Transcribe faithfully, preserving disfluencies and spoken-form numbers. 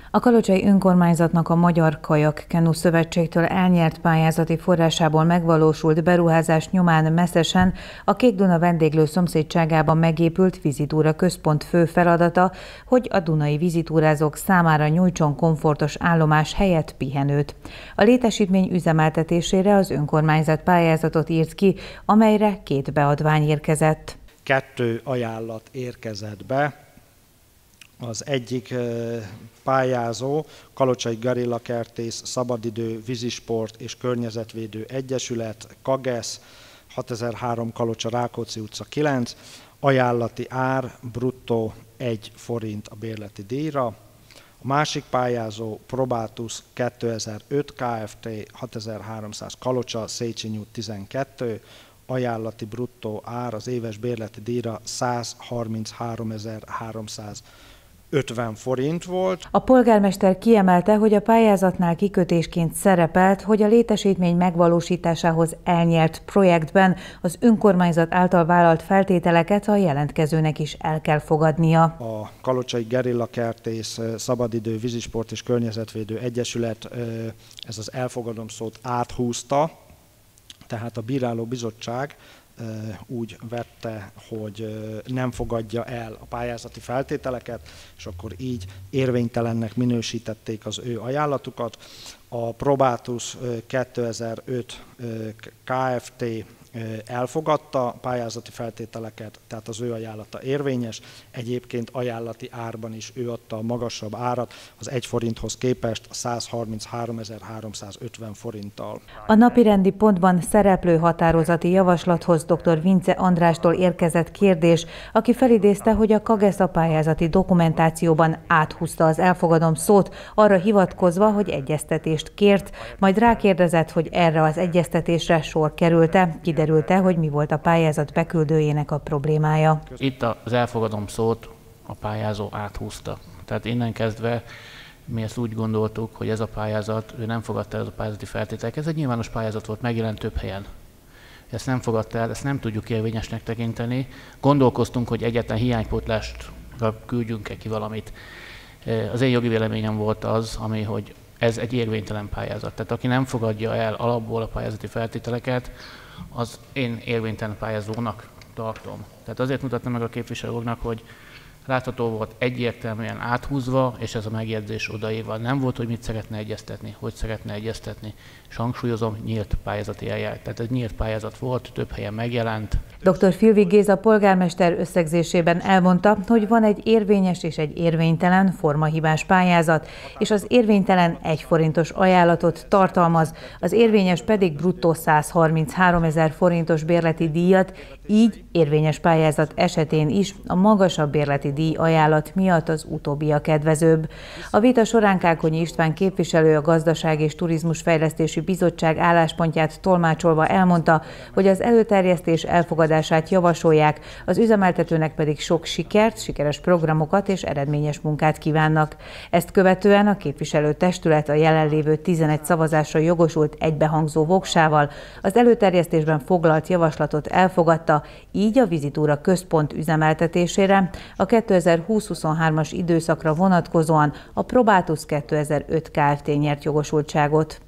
A kalocsai önkormányzatnak a Magyar Kajak Kenu Szövetségtől elnyert pályázati forrásából megvalósult beruházás nyomán Meszesen a Kék-Duna vendéglő szomszédságában megépült vizitúra központ fő feladata, hogy a dunai vizitúrázók számára nyújtson komfortos állomás helyett pihenőt. A létesítmény üzemeltetésére az önkormányzat pályázatot írt ki, amelyre két beadvány érkezett. Kettő ajánlat érkezett be. Az egyik pályázó Kalocsai Gerillakertész Szabadidő Vízisport és Környezetvédő Egyesület, KAGESZ, hatezer-három Kalocsa, Rákóczi utca kilenc, ajánlati ár bruttó egy forint a bérleti díjra. A másik pályázó Probatus kétezer-öt Kft. hatezer-háromszáz Kalocsa, Széchenyi út tizenkettő, ajánlati bruttó ár az éves bérleti díjra százharmincháromezer-háromszázötven forint volt. A polgármester kiemelte, hogy a pályázatnál kikötésként szerepelt, hogy a létesítmény megvalósításához elnyert projektben az önkormányzat által vállalt feltételeket a jelentkezőnek is el kell fogadnia. A Kalocsai Gerillakertész Szabadidő Vízisport és Környezetvédő Egyesület ez az elfogadom szót áthúzta, tehát a bíráló bizottság úgy vette, hogy nem fogadja el a pályázati feltételeket, és akkor így érvénytelennek minősítették az ő ajánlatukat. A Probatus kétezer-öt Kft. Elfogadta a pályázati feltételeket, tehát az ő ajánlata érvényes. Egyébként ajánlati árban is ő adta a magasabb árat, az egy forinthoz képest százharmincháromezer-háromszázötven forinttal. A napirendi pontban szereplő határozati javaslathoz dr. Vince Andrástól érkezett kérdés, aki felidézte, hogy a KAGESZ a pályázati dokumentációban áthúzta az elfogadom szót, arra hivatkozva, hogy egyeztetést kért, majd rákérdezett, hogy erre az egyeztetésre sor került-e, kiderült-e, hogy mi volt a pályázat beküldőjének a problémája. Itt az elfogadom szót a pályázó áthúzta. Tehát innen kezdve mi ezt úgy gondoltuk, hogy ez a pályázat, ő nem fogadta el a pályázati feltételeket. Ez egy nyilvános pályázat volt, megjelent több helyen. Ezt nem fogadta el, ezt nem tudjuk érvényesnek tekinteni. Gondolkoztunk, hogy egyetlen hiánypótlásra küldjünk-e ki valamit. Az én jogi véleményem volt az, ami, hogy ez egy érvénytelen pályázat. Tehát aki nem fogadja el alapból a pályázati feltételeket, az én érvénytelen pályázónak tartom. Tehát azért mutattam meg a képviselőknek, hogy látható volt, egyértelműen áthúzva, és ez a megjegyzés odaírva. Nem volt, hogy mit szeretne egyeztetni, hogy szeretne egyeztetni. És hangsúlyozom, nyílt pályázati eljárás. Tehát ez nyílt pályázat volt, több helyen megjelent. doktor Filvig Géza polgármester összegzésében elmondta, hogy van egy érvényes és egy érvénytelen formahibás pályázat, és az érvénytelen egy forintos ajánlatot tartalmaz, az érvényes pedig bruttó százharmincháromezer forintos bérleti díjat, így érvényes pályázat esetén is a magasabb bérleti díj ajánlat miatt az utóbbi a kedvezőbb. A vita során Kákonyi István képviselő a Gazdaság és Turizmus Fejlesztési Bizottság álláspontját tolmácsolva elmondta, hogy az előterjesztés elfogadását javasolják, az üzemeltetőnek pedig sok sikert, sikeres programokat és eredményes munkát kívánnak. Ezt követően a képviselőtestület a jelenlévő tizenegy szavazásra jogosult egybehangzó voksával az előterjesztésben foglalt javaslatot elfogadta, így a vizitúra központ üzemeltetésére a kétezer-húsz-huszonhármas időszakra vonatkozóan a Probatus kétezer-öt Kft. Nyert jogosultságot.